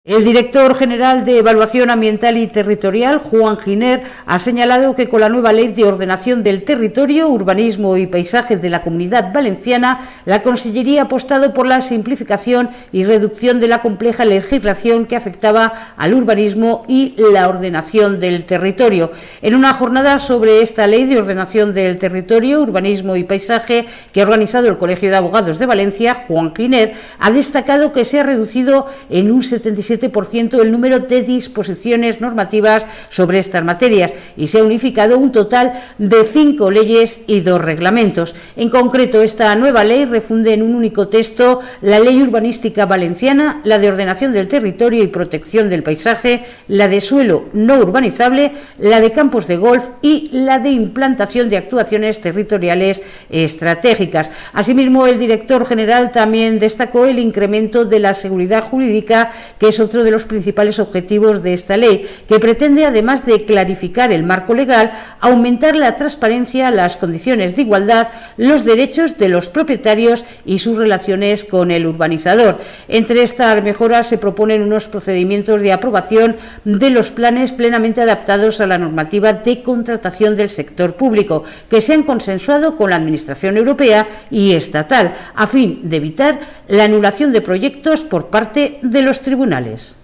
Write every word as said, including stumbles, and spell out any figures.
El director general de Evaluación Ambiental y Territorial, Juan Giner, ha señalado que con la nueva Ley de Ordenación del Territorio, Urbanismo y Paisaje de la Comunidad Valenciana, la Consellería ha apostado por la simplificación y reducción de la compleja legislación que afectaba al urbanismo y la ordenación del territorio. En una jornada sobre esta Ley de Ordenación del Territorio, Urbanismo y Paisaje que ha organizado el Colegio de Abogados de Valencia, Juan Giner ha destacado que se ha reducido en un setenta y siete por ciento el número de disposiciones normativas sobre estas materias y se ha unificado un total de cinco leyes y dos reglamentos. En concreto, esta nueva ley refunde en un único texto la Ley Urbanística Valenciana, la de Ordenación del Territorio y Protección del Paisaje, la de Suelo no urbanizable, la de Campos de Golf y la de Implantación de Actuaciones Territoriales Estratégicas. Asimismo, el director general también destacó el incremento de la seguridad jurídica, que es otro de los principales objetivos de esta ley, que pretende, además de clarificar el marco legal, aumentar la transparencia, las condiciones de igualdad, los derechos de los propietarios y sus relaciones con el urbanizador. Entre estas mejoras se proponen unos procedimientos de aprobación de los planes plenamente adaptados a la normativa de contratación del sector público, que se han consensuado con la Administración europea y estatal, a fin de evitar la anulación de proyectos por parte de los tribunales.